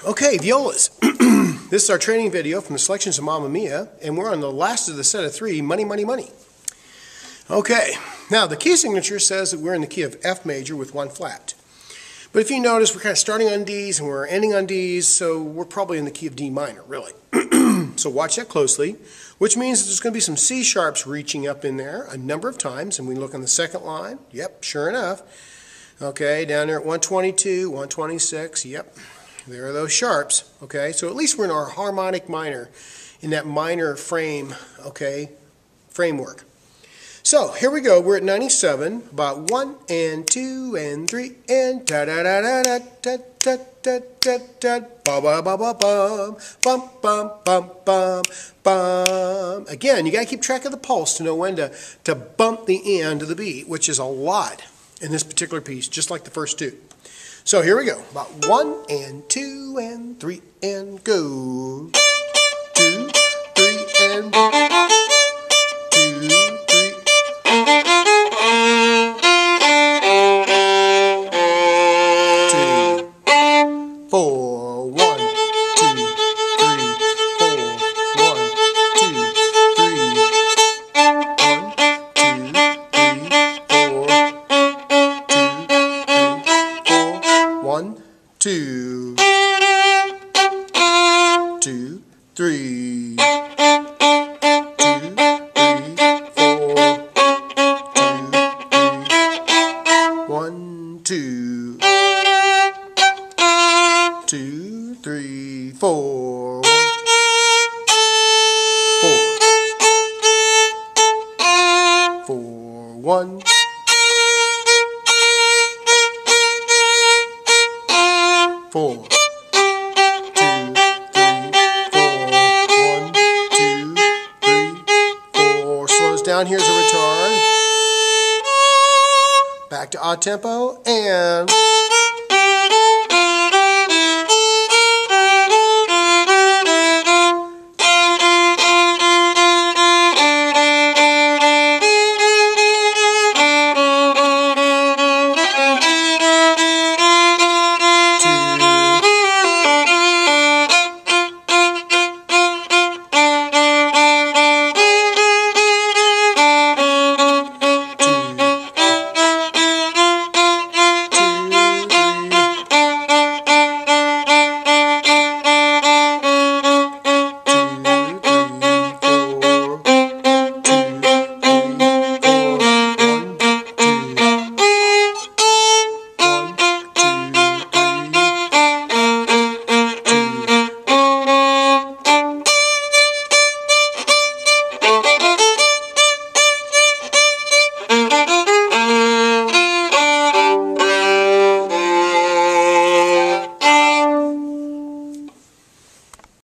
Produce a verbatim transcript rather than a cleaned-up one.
Okay, violas. This is our training video from the selections of Mamma Mia, and we're on the last of the set of three, Money, Money, Money. Okay, now the key signature says that we're in the key of F major with one flat. But if you notice, we're kind of starting on D's and we're ending on D's, so we're probably in the key of D minor, really. So watch that closely, which means that there's going to be some C sharps reaching up in there a number of times, and we look on the second line. Yep, sure enough. Okay, down there at one twenty-two, one twenty-six, yep. There are those sharps, okay? So at least we're in our harmonic minor, in that minor frame, okay, framework. So here we go. We're at ninety-seven, about one and two and three and da da da da da da da da da da ba ba ba ba bum bum bum bum bum bum. Again, you got to keep track of the pulse to know when to to bump the end of the beat, which is a lot in this particular piece, just like the first two. So here we go. About one and two and three and go. Two, three and two, three. Two, four, one, two, three, four, one, two, three, one, two, three, four, two, three, four, one, two, two, three, two, three, four, two, one, two, two, three, four, four, four, one, four, two, three, four, one, two, three, four. Slows down. Here's a retard. Back to odd tempo and